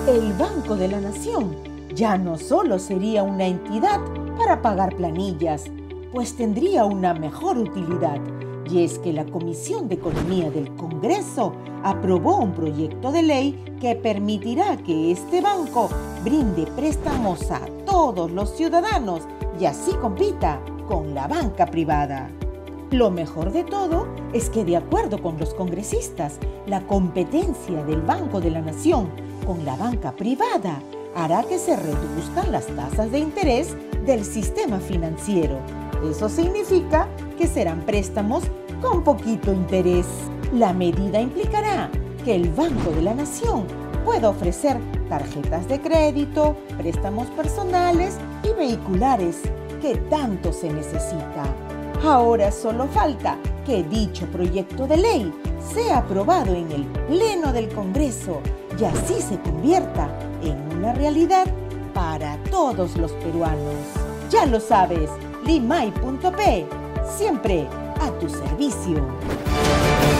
El Banco de la Nación ya no solo sería una entidad para pagar planillas, pues tendría una mejor utilidad. Y es que la Comisión de Economía del Congreso aprobó un proyecto de ley que permitirá que este banco brinde préstamos a todos los ciudadanos y así compita con la banca privada. Lo mejor de todo es que, de acuerdo con los congresistas, la competencia del Banco de la Nación con la banca privada hará que se reduzcan las tasas de interés del sistema financiero. Eso significa que serán préstamos con poquito interés. La medida implicará que el Banco de la Nación pueda ofrecer tarjetas de crédito, préstamos personales y vehiculares que tanto se necesita. Ahora solo falta que dicho proyecto de ley sea aprobado en el Pleno del Congreso y así se convierta en una realidad para todos los peruanos. Ya lo sabes, Limay.p, siempre a tu servicio.